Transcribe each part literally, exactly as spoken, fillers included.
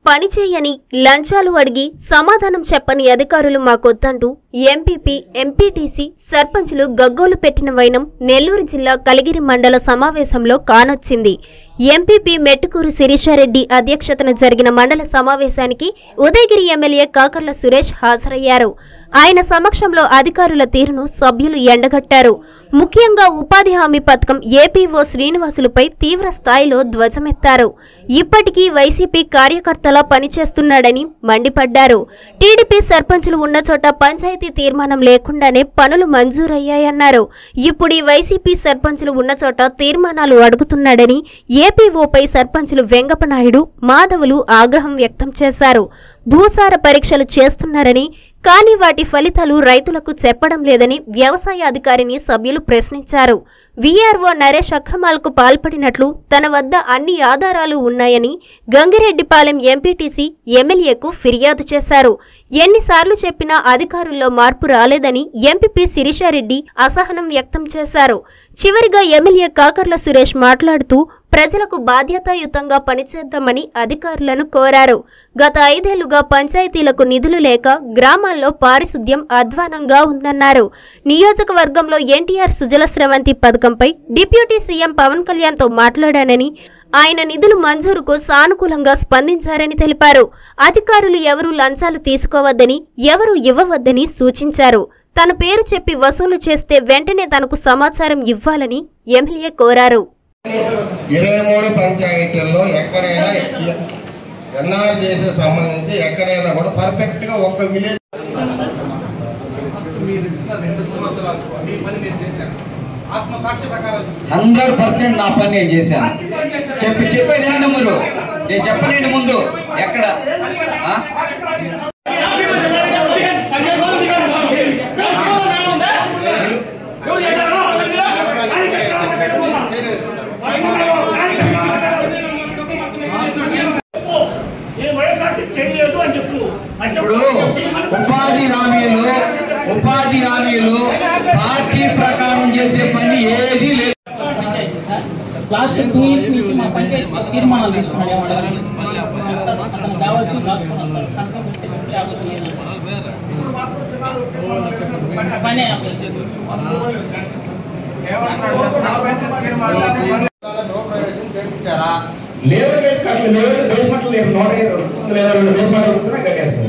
పనిచేయని లంచాలు అడిగి సమాధానం చెప్పని అధికారులు మాకొద్దంటూ ఎంపీపీ ఎంపీటీసీ సర్పంచులు గగ్గోలు పెట్టిన వైనం నెల్లూరు జిల్లా కలిగిరి మండల సమావేశంలో కానొచ్చింది. ఎంపీపీ మెట్టుకూరు శిరీషారెడ్డి అధ్యక్షతన జరిగిన మండల సమావేశానికి ఉదయగిరి ఎమ్మెల్యే కాకర్ల సురేష్ హాజరయ్యారు. ఆయన సమక్షంలో అధికారుల తీరును సభ్యులు ఎండగట్టారు. ముఖ్యంగా ఉపాధి హామీ పథకం ఏపీఓ శ్రీనివాసులపై తీవ్ర స్థాయిలో ధ్వజమెత్తారు. ఇప్పటికీ వైసీపీ కార్యకర్తలా పనిచేస్తున్నాడని మండిపడ్డారు. టీడీపీ సర్పంచులు ఉన్న చోట పంచాయతీ తీర్మానం లేకుండానే పనులు మంజూరయ్యాయన్నారు. ఇప్పుడు ఈ వైసీపీ సర్పంచులు ఉన్న చోట తీర్మానాలు అడుగుతున్నాడని ఏపీఓపై సర్పంచులు వెంగపనాయుడు, మాధవులు ఆగ్రహం వ్యక్తం చేశారు. భూసార పరీక్షలు చేస్తున్నారని, కానీ వాటి ఫలితాలు రైతులకు చెప్పడం లేదని వ్యవసాయ అధికారిని సభ్యులు ప్రశ్నించారు. వీఆర్ఓ నరేష్ అక్రమాలకు పాల్పడినట్లు తన వద్ద అన్ని ఆధారాలు ఉన్నాయని గంగిరెడ్డిపాలెం ఎంపీటీసీ ఎమ్మెల్యేకు ఫిర్యాదు చేశారు. ఎన్నిసార్లు చెప్పినా అధికారుల్లో మార్పు రాలేదని ఎంపీపీ శిరీషారెడ్డి అసహనం వ్యక్తం చేశారు. చివరిగా ఎమ్మెల్యే కాకర్ల సురేష్ మాట్లాడుతూ ప్రజలకు బాధ్యతాయుతంగా పనిచేద్దామని అధికారులను కోరారు. గత ఐదేళ్లుగా పంచాయతీలకు నిధులు లేక గ్రామాల్లో పారిశుద్ధ్యం అధ్వానంగా ఉందన్నారు. నియోజకవర్గంలో ఎన్టీఆర్ సుజల స్రవంతి పథకంపై డిప్యూటీ సీఎం పవన్ కళ్యాణ్తో మాట్లాడానని, ఆయన నిధులు మంజూరుకు సానుకూలంగా స్పందించారని తెలిపారు. అధికారులు ఎవరూ లంచాలు తీసుకోవద్దని, ఎవరూ ఇవ్వవద్దని సూచించారు. తన పేరు చెప్పి వసూలు చేస్తే వెంటనే తనకు సమాచారం ఇవ్వాలని ఎమ్మెల్యే కోరారు. ఇరవై మూడు పంచాయతీల్లో ఎక్కడైనా ఎన్ఆర్జీఎస్ సంబంధించి ఎక్కడైనా కూడా పర్ఫెక్ట్ గా ఒక్క విలేజ్ హండ్రెడ్ పర్సెంట్ నా పని నేను చేశాను. చెప్పి చెప్పేది ముందు నేను చెప్పలేని ముందు ఎక్కడ ఇప్పుడు ఉపాధి హామీలు ఉపాధి హామీలు పార్టీ ప్రకారం చేసే పని ఏది లేదు. లాస్ట్ టూ ఇయర్స్ నుంచి మా పంచాయతీ తీర్మానాలు తీసుకున్నాడు. అతను కావాల్సి రాసుకుని వస్తాడు. సంతకం పెట్టి లేకపోతే లేదు పని లేబర్ కేసు కట్టలు లేబర్ బేస్మెంట్లు లేవు. నూట ఇరవై బేస్మెంట్లు కట్టారు సార్.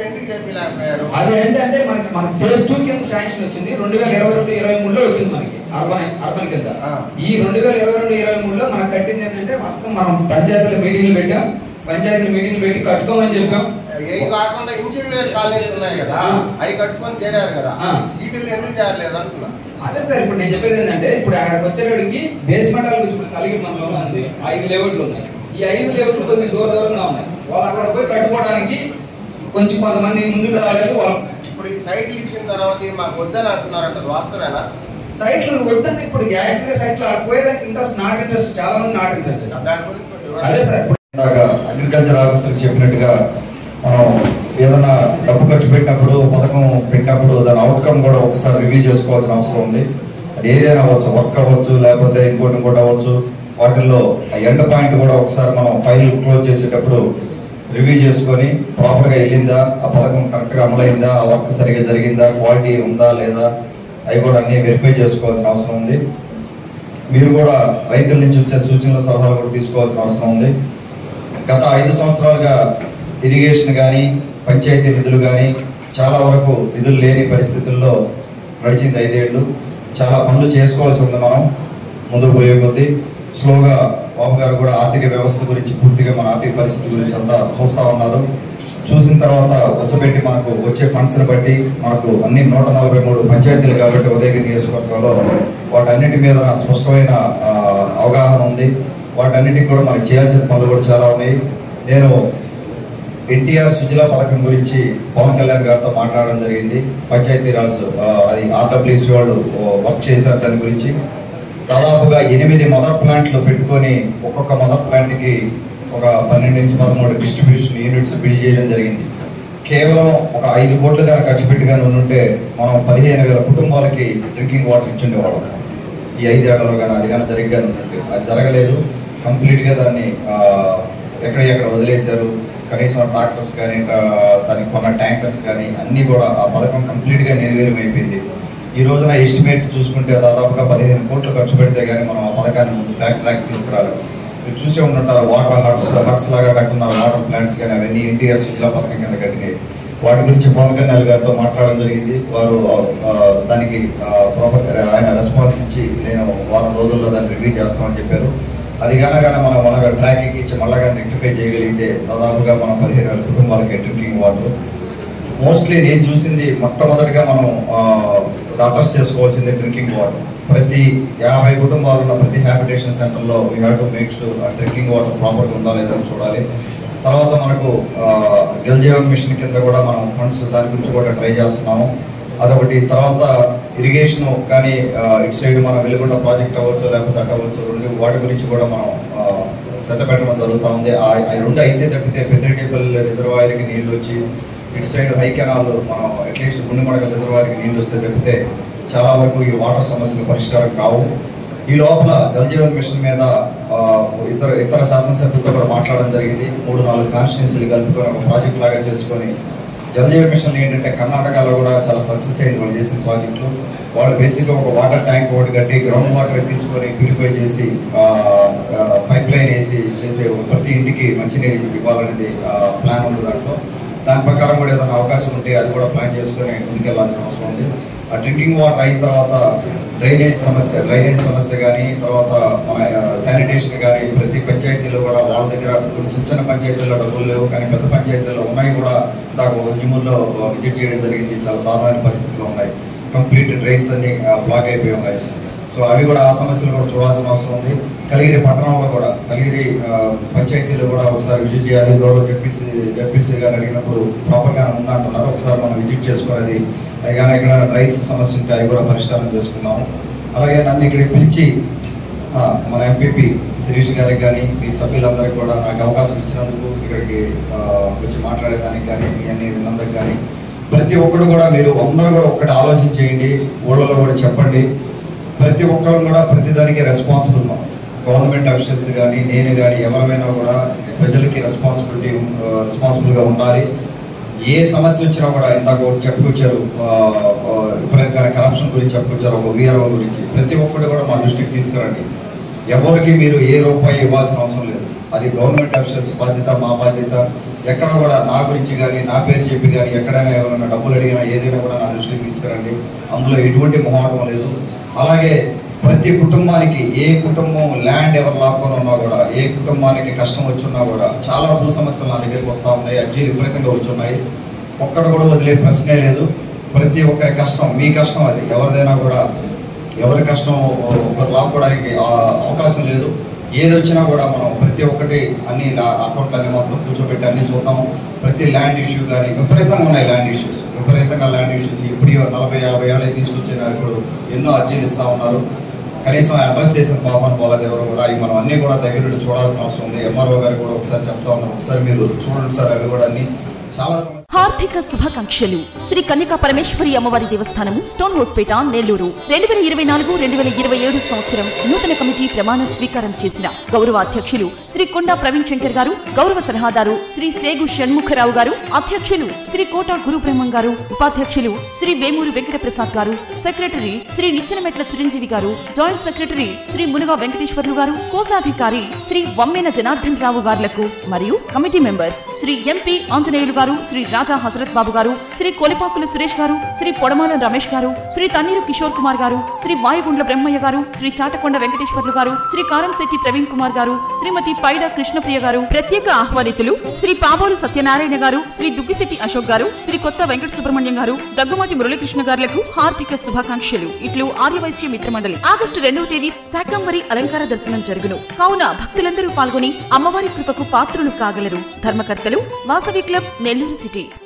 అది ఏంటంటే మనకి మన ఫేజ్ టూ కింద శాంక్షన్ వచ్చింది. రెండు వేల ఇరవై రెండు ఇరవై మూడులో వచ్చింది మనకి అర్బన్ అర్బన్ కింద. ఈ రెండు వేల ఇరవై రెండు ఇరవై మూడులో మనకు కట్టింది ఏంటంటే మొత్తం మనం పంచాయతీల మీటింగ్లు పెట్టాం. పంచాయతీల మీటింగ్లు పెట్టి కట్టుకోమని చెప్పాం. కాకుండా ఇండివిజువల్ కాలేజీలు ఉన్నాయి కదా, అవి కట్టుకొని చేరారు కదా, వీటిని ఎందుకు చేరలేదు అంటున్నా. అదే సార్ ఇప్పుడు నేను చెప్పేది ఏంటంటే ఇప్పుడు అక్కడికి వచ్చేటికి బేస్మెంట్ ఇప్పుడు కలిగి మనలో ఉంది. ఐదు లెవెట్లు ఉన్నాయి. ఈ ఐదు లెవెట్లు కొంచెం దూర దూరంగా ఉన్నాయి. వాళ్ళు అక్కడ పోయి కట్టుకోవడానికి కొంచెం కొంతమంది ముందుకు రాలేదు. వాళ్ళు ఇప్పుడు ఈ సైట్లు ఇచ్చిన తర్వాత మాకు వద్దని అంటున్నారంట, వాస్తవేనా? సైట్లు వద్దంటే ఇప్పుడు యాక్చువల్గా సైట్లు పోయేదానికి ఇంట్రెస్ట్, నాట్ ఇంట్రెస్ట్, చాలా మంది నాట్ ఇంట్రెస్ట్. దాని గురించి అదే సార్ అగ్రికల్చర్ ఆఫీసర్ చెప్పినట్టుగా మనం ఏదైనా డబ్బు ఖర్చు పెట్టినప్పుడు, పథకం పెట్టినప్పుడు దాని అవుట్కమ్ కూడా ఒకసారి రివ్యూ చేసుకోవాల్సిన అవసరం ఉంది. అది ఏదైనా అవ్వచ్చు, వర్క్ అవ్వచ్చు, లేకపోతే ఇంకోటి ఇంకోటి అవ్వచ్చు. వాటిల్లో ఆ ఎండ్ పాయింట్ కూడా ఒకసారి మనం ఫైల్ క్లోజ్ చేసేటప్పుడు రివ్యూ చేసుకొని ప్రాపర్గా వెళ్ళిందా, ఆ పథకం కరెక్ట్గా అమలైందా, ఆ వర్క్ సరిగ్గా జరిగిందా, క్వాలిటీ ఉందా లేదా, అవి కూడా అన్ని వెరిఫై చేసుకోవాల్సిన అవసరం ఉంది. మీరు కూడా రైతుల నుంచి వచ్చే సూచనలు సలహాలు కూడా తీసుకోవాల్సిన అవసరం ఉంది. గత ఐదు సంవత్సరాలుగా ఇరిగేషన్ కానీ పంచాయతీ నిధులు కానీ చాలా వరకు నిధులు లేని పరిస్థితుల్లో నడిచింది ఐదేళ్లు. చాలా పనులు చేసుకోవాల్సి ఉంది. మనం ముందుకు పోయే కొద్దీ స్లోగా బాబు గారు కూడా ఆర్థిక వ్యవస్థ గురించి పూర్తిగా మన ఆర్థిక పరిస్థితి గురించి అంతా చూస్తూ ఉన్నారు. చూసిన తర్వాత వసపెట్టి మనకు వచ్చే ఫండ్స్ని బట్టి మనకు అన్ని నూట నలభై మూడు పంచాయతీలు కాబట్టి ఉదయగిరి నియోజకవర్గంలో వాటన్నిటి మీద స్పష్టమైన అవగాహన ఉంది. వాటన్నిటికి కూడా మనకి చేయాల్సిన పనులు కూడా చాలా ఉన్నాయి. నేను ఎన్టీఆర్ సుజల పథకం గురించి పవన్ కళ్యాణ్ గారితో మాట్లాడడం జరిగింది. పంచాయతీరాజ్ అది ఆర్డబ్ల్యూసీ వాళ్ళు వర్క్ చేశారు. దాని గురించి దాదాపుగా ఎనిమిది మదర్ ప్లాంట్లు పెట్టుకొని ఒక్కొక్క మదర్ ప్లాంట్కి ఒక పన్నెండు నుంచి పదమూడు డిస్ట్రిబ్యూషన్ యూనిట్స్ బిల్డ్ చేయడం జరిగింది. కేవలం ఒక ఐదు కోట్లు కానీ ఖర్చు పెట్టి కానీ ఉంటే మనం పదిహేను వేల కుటుంబాలకి డ్రింకింగ్ వాటర్ ఇచ్చుండేవాళ్ళం ఈ ఐదేళ్లలో. కానీ అది కానీ జరిగాను అది జరగలేదు. కంప్లీట్గా దాన్ని ఎక్కడ ఎక్కడ వదిలేశారు. కనీసం ట్రాక్టర్స్ కానీ దానికి కొన్న ట్యాంకర్స్ కానీ అన్నీ కూడా ఆ పథకం కంప్లీట్గా నిర్వీర్యం అయిపోయింది. ఈ రోజున ఎస్టిమేట్ చూసుకుంటే దాదాపుగా పదిహేను కోట్లు ఖర్చు పెడితే కానీ మనం ఆ పథకాన్ని ముందు బ్యాక్ ట్రాక్ తీసుకురాలి. మీరు చూసే ఉంటుంటారు వాటర్ హట్స్ హట్స్ లాగా కట్టున్నారు వాటర్ ప్లాంట్స్ కానీ అవన్నీ ఎన్టీఆర్ సుజలా పథకం కింద కట్టినాయి. వాటి గురించి పవన్ కళ్యాణ్ గారితో మాట్లాడడం జరిగింది. వారు దానికి ప్రాపర్ ఆయన రెస్పాన్స్ ఇచ్చి నేను వారం రోజుల్లో దాన్ని రివ్యూ చేస్తామని చెప్పారు. అది కానగానే మనం మన ట్రాక్ ఎక్కించి మళ్ళా కానీ రెక్టిఫై చేయగలిగితే దాదాపుగా మనం పదిహేను వేల కుటుంబాలకి డ్రింకింగ్ వాటర్. మోస్ట్లీ నేను చూసింది మొట్టమొదటిగా మనం అడ్రస్ చేసుకోవాల్సింది డ్రింకింగ్ వాటర్. ప్రతి యాభై కుటుంబాలు ఉన్న ప్రతి హ్యాబిటేషన్ సెంటర్లో we have to make sure drinking water ప్రాపర్గా ఉందా లేదని చూడాలి. తర్వాత మనకు జల్ జీవన్ మిషన్ కింద కూడా మనం ఫండ్స్ దాని గురించి కూడా ట్రై చేస్తున్నాము. అదొకటి. తర్వాత ఇరిగేషన్ కానీ ఇటు సైడ్ మనం వెలుగొండ ప్రాజెక్ట్ అవ్వచ్చు లేకపోతే అటు అవ్వచ్చు రెండు వాటి గురించి కూడా మనం శ్రద్ధ పెట్టడం జరుగుతూ ఉంది. ఆ రెండు అయితే తప్పితే పెద్దటిపల్ రిజర్వాయర్కి నీళ్ళు వచ్చి ఇటు సైడ్ హై కెనాల్ మనం అట్లీస్ట్ గుండెమడగ రిజర్వాయర్కి నీళ్ళు వస్తే తప్పితే చాలా వరకు ఈ వాటర్ సమస్యలు పరిష్కారం కావు. ఈ లోపల జల్ జీవన్ మిషన్ మీద ఇతర ఇతర శాసనసభ్యులతో కూడా మాట్లాడడం జరిగింది. మూడు నాలుగు కాన్స్టిట్యున్సీలు కలుపుకొని ఒక ప్రాజెక్ట్ లాగా చేసుకొని జల్ జీవన్ మిషన్ ఏంటంటే కర్ణాటకలో కూడా చాలా సక్సెస్ అయింది వాళ్ళు చేసిన ప్రాజెక్టులు. వాళ్ళు బేసిక్గా ఒక వాటర్ ట్యాంక్ ఒకటి కట్టి గ్రౌండ్ వాటర్ తీసుకొని ప్యూరిఫై చేసి పైప్ లైన్ వేసి చేసే ప్రతి ఇంటికి మంచినీరు ఇవ్వాలనేది ప్లాన్ ఉంది దాంట్లో. దాని ప్రకారం కూడా ఏదైనా అవకాశం ఉంటే అది కూడా ప్లాన్ చేసుకొని ముందుకెళ్లాల్సిన అవసరం ఉంది. ఆ డ్రింకింగ్ వాటర్ అయిన తర్వాత డ్రైనేజ్ సమస్య డ్రైనేజ్ సమస్య కానీ తర్వాత మన శానిటేషన్ కానీ ప్రతి పంచాయతీలో కూడా వాళ్ళ దగ్గర చిన్న చిన్న పంచాయతీల్లో డబ్బులు లేవు కానీ పెద్ద పంచాయతీల్లో ఉన్నాయి కూడా. దాకా జిమ్ముల్లో విజిట్ చేయడం జరిగింది. చాలా దారుణమైన పరిస్థితులు ఉన్నాయి. కంప్లీట్ డ్రైన్స్ అన్ని బ్లాక్ అయిపోయి ఉన్నాయి. సో అవి కూడా ఆ సమస్యలు కూడా చూడాల్సిన అవసరం ఉంది. కలిగిరి పట్టణంలో కూడా కలిగిరి పంచాయతీలో కూడా ఒకసారి విజిట్ చేయాలి. గౌరవ జడ్పీసీ జడ్పీసీ గారు అడిగినప్పుడు ప్రాపర్గా ఉందంటున్నారు. ఒకసారి మనం విజిట్ చేసుకునేది అవి కానీ ఇక్కడ రైట్స్ సమస్య ఉంటే అవి కూడా పరిష్కారం చేసుకున్నాము. అలాగే నన్ను ఇక్కడికి పిలిచి మన ఎంపీపీ శిరీష్ గారికి కానీ మీ సభ్యులందరికీ కూడా నాకు అవకాశం ఇచ్చినందుకు ఇక్కడికి వచ్చి మాట్లాడేదానికి కానీ మీ అన్ని విన్నందుకు కానీ ప్రతి ఒక్కరు కూడా మీరు అందరూ కూడా ఒక్కటి ఆలోచించేయండి. ఊళ్ళలో కూడా చెప్పండి. ప్రతి ఒక్కరు కూడా ప్రతిదానికి రెస్పాన్సిబుల్. మనం గవర్నమెంట్ అఫీషియల్స్ కానీ నేను కానీ ఎవరైనా కూడా ప్రజలకి రెస్పాన్సిబిలిటీ రెస్పాన్సిబుల్గా ఉండాలి. ఏ సమస్య వచ్చినా కూడా ఇందాక ఒకటి చెప్పుకొచ్చారు విపరీతమైన కరప్షన్ గురించి చెప్పుకొచ్చారు ఒక వీఆర్ఓ గురించి. ప్రతి ఒక్కటి కూడా మా దృష్టికి తీసుకురండి. ఎవరికి మీరు ఏ రూపాయి ఇవ్వాల్సిన అవసరం లేదు. అది గవర్నమెంట్ అఫీషియల్స్ బాధ్యత, మా బాధ్యత. ఎక్కడ కూడా నా గురించి కానీ నా పేరు చెప్పి కానీ ఎక్కడైనా ఎవరైనా డబ్బులు అడిగినా ఏదైనా కూడా నా దృష్టికి తీసుకురండి. అందులో ఎటువంటి మొహాటం లేదు. అలాగే ప్రతి కుటుంబానికి ఏ కుటుంబం ల్యాండ్ ఎవరు లాక్కొని ఉన్నా కూడా ఏ కుటుంబానికి కష్టం వచ్చున్నా కూడా చాలా భూ సమస్యలు నా దగ్గరికి వస్తూ ఉన్నాయి. అర్జీలు విపరీతంగా వచ్చున్నాయి. ఒక్కడు కూడా వదిలే ప్రశ్నే లేదు. ప్రతి ఒక్కరి కష్టం మీ కష్టం. అది ఎవరిదైనా కూడా ఎవరి కష్టం ఒకరు లాక్కోవడానికి అవకాశం లేదు. ఏది వచ్చినా కూడా మనం ప్రతి ఒక్కటి అన్ని అకౌంట్ అన్ని మొత్తం కూర్చోబెట్టి అన్ని చూద్దాము. ప్రతి ల్యాండ్ ఇష్యూ కానీ విపరీతంగా ఉన్నాయి. ల్యాండ్ ఇష్యూస్ విపరీతంగా ల్యాండ్ ఇష్యూస్ ఇప్పుడు నలభై యాభై ఏళ్ళకి తీసుకొచ్చిన ఇప్పుడు ఎన్నో అర్జీలు ఇస్తూ ఉన్నారు. కనీసం అడ్రస్ చేసిన పాపం పోలేదు ఎవరు కూడా. అవి మనం అన్నీ కూడా దగ్గర నుండి చూడాల్సిన అవసరం ఉంది. ఎంఆర్ఓ గారు కూడా ఒకసారి చెప్తా ఉన్నారు. ఒకసారి మీరు చూడండి సార్. అవి కూడా అన్ని చాలా హార్దిక శుభాకాంక్షలు. శ్రీ కన్యకా పరమేశ్వరి అమ్మవారి దేవస్థానం స్టోన్ హౌస్పేట నెల్లూరు రెండు వేల ఇరవై నాలుగు రెండు వేల ఇరవై ఏడు సంవత్సరం నూతన కమిటీ ప్రమాణ స్వీకారం చేసిన గౌరవ అధ్యక్షులు శ్రీ కొండా ప్రవీణ్ శంకర్ గారు, గౌరవ సలహాదారు శ్రీ సేగు షణ్ముఖరావు గారు, అధ్యక్షులు శ్రీ కోట గురుబ్రహ్మం గారు, ఉపాధ్యక్షులు శ్రీ వేమూరు వెంకట ప్రసాద్ గారు, secretary Shri Nichenametla Chiranjeevi garu, joint secretary Shri Munuga Venkateswarlu garu, కోశాధికారి శ్రీ వమ్మెన జనార్దన్ రావు గారులకు మరియు committee members Shri MP Anjaneyulu garu, Shri రాజా హజరత్ బాబు గారు, శ్రీ కొలిపాకుల సురేష్ గారు, శ్రీ పొడమాల రమేష్ గారు, శ్రీ తన్నీరు కిషోర్ కుమార్ గారు, శ్రీ వాయుగుండ్ల బ్రహ్మయ్య గారు, శ్రీ చాటకొండ వెంకటేశ్వర్లు గారు, శ్రీ కారంశెట్టి ప్రవీణ్ కుమార్ గారు, శ్రీమతి పైడ కృష్ణప్రియ గారు, ప్రత్యేక ఆహ్వానితులు శ్రీ పాబోలు సత్యనారాయణ గారు, శ్రీ దుగ్గిశెట్టి అశోక్ గారు, శ్రీ కొత్త వెంకట సుబ్రహ్మణ్యం గారు, దగ్గుమాటి మురళీకృష్ణ గారులకు హార్దిక శుభాకాంక్షలు. ఇట్లు ఆర్యవైశ్య మిత్రమండలి. ఆగస్టు రెండవ తేదీ శాకంబరి అలంకార దర్శనం జరుగును. కావున భక్తులందరూ పాల్గొని అమ్మవారి కృపకు పాత్రులు కాగలరు. ధర్మకర్తలు వాసవి క్లబ్ నెల్లూరు సిటీ.